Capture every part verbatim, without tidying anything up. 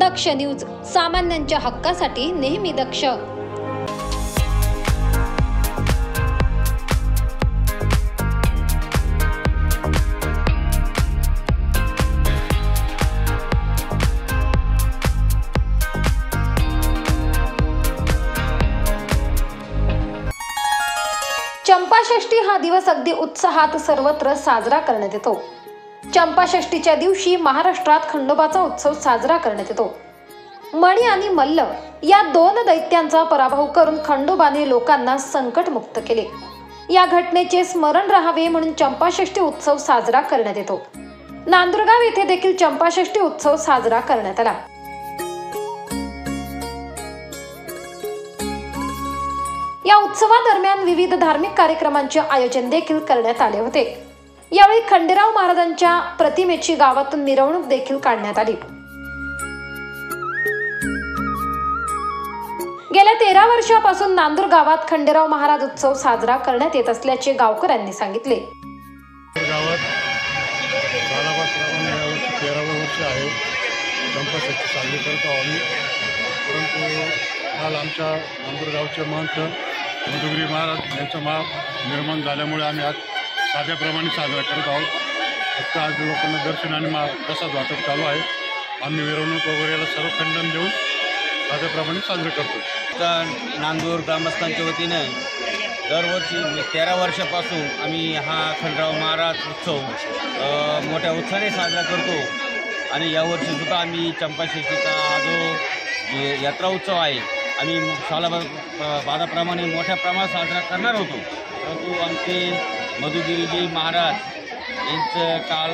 दक्ष news, सामान्यांच्या हक्कासाठी नेहमी दक्ष। चंपाषष्ठी हा दिवस अगदी उत्साहात सर्वत्र साजरा करण्यात येतो। चंपाषष्ठीच्या दिवशी महाराष्ट्रात खंडोबाचा उत्सव साजरा करण्यात येतो। मणी आणि मल्ल या दोन दैत्यांचा पराभव करून खंडोबाने लोकांना संकटमुक्त केले। या घटनेचे स्मरण राहावे म्हणून चंपाषष्ठी उत्सव साजरा करण्यात येतो। नांदुरगाव येथे देखील चंपाषष्ठी उत्सव साजरा करण्यात आला। या उत्सवादरम्यान विविध धार्मिक कार्यक्रमांचे आयोजन देखील करण्यात आले होते। यावेळी खंडेराव महाराजांच्या प्रतिमेची गावातून मिरवणूक देखील काढण्यात आली। गेल्या तेरा वर्षापासून नांदूर गावात खंडेराव महाराज उत्सव साजरा करण्यात येत असल्याचे गावकऱ्यांनी सांगितले। गावात तेरावे वर्ष आहे चंपाषष्ठी साजरी करत आहोत आम्ही। परंतु काल आमच्या नांदूर गावचे महंत मधुगिरी महाराज यांचा माप निर्माण झाल्यामुळे आम्ही आज साध्याप्रमाणे साजरा करत आहोत। फक्त आज लोकांना दर्शन आणि मा प्रसाद वाटप चालू आहे। आम्ही मिरवणूक वगैरेला सर्व खंडन देऊन साध्याप्रमाणे साजरे करतो। तर नांदूर ग्रामस्थांच्या वतीने दरवर्षी तेरा वर्षापासून आम्ही हा खंडेराव महाराज उत्सव मोठ्या उत्साहाने साजरा करतो आणि यावर्षीसुद्धा आम्ही चंपाषष्ठीचा हा जो यात्रा उत्सव आहे आम्ही सालाबादाप्रमाणे मोठ्या प्रमाणात साजरा करणार होतो। परंतु आमचे मधुगिरीजी महाराज यांचं काल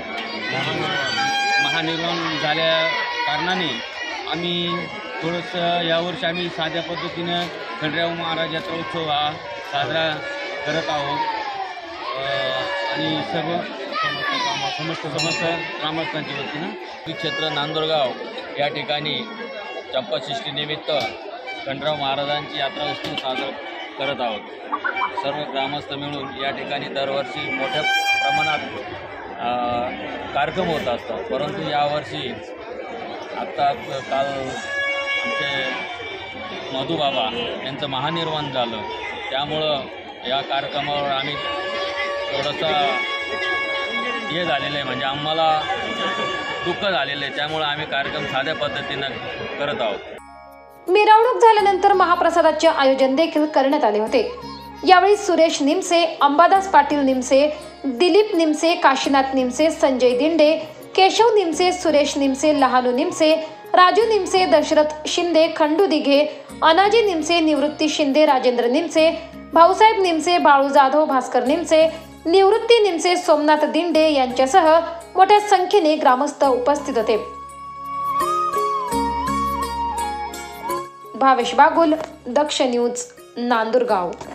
महानिर्वाण झाल्या कारणाने आम्ही थोडंसं यावर्षी आम्ही साध्या पद्धतीनं खंडेराव महाराज यात्रा उत्सव हा साजरा करत आहोत आणि सर्व समस्त समस्त ग्रामस्थांच्या वतीनं क्षेत्र नांदुरगाव या ठिकाणी चंपाषष्ठीनिमित्त खंडेराव महाराजांची यात्रा उत्सव साजरा करत आहोत। सर्व ग्रामस्थ मिळून या ठिकाणी दरवर्षी मोठ्या प्रमाणात कार्यक्रम होत असतात। परंतु यावर्षी आत्ता काल आमचे मधुबाबा यांचं महानिर्वाण झालं, त्यामुळं या कार्यक्रमावर आम्ही थोडंसं हे झालेलं आहे, म्हणजे आम्हाला दुःख झालेलं आहे। त्यामुळे आम्ही कार्यक्रम साध्या पद्धतीनं करत आहोत। मिरवणूक झाल्यानंतर महाप्रसादाचे आयोजन देखील करण्यात आले होते। यावेळी सुरेश निमसे, अंबादास पाटील निमसे, दिलीप निमसे, काशीनाथ निमसे, संजय दिंडे, केशव निमसे, सुरेश निमसे, लहानू निमसे, राजू निमसे, दशरथ शिंदे, खंडू दिघे, अनाजी निमसे, निवृत्ती शिंदे, राजेंद्र निमसे, भाऊसाहेब निमसे, बाळू जाधव, भास्कर निमसे, निवृत्ती निमसे, सोमनाथ दिंडे यांच्यासह मोठ्या संख्येने ग्रामस्थ उपस्थित होते। भावेश बागुल, दक्ष न्यूज, नांदुरगाव।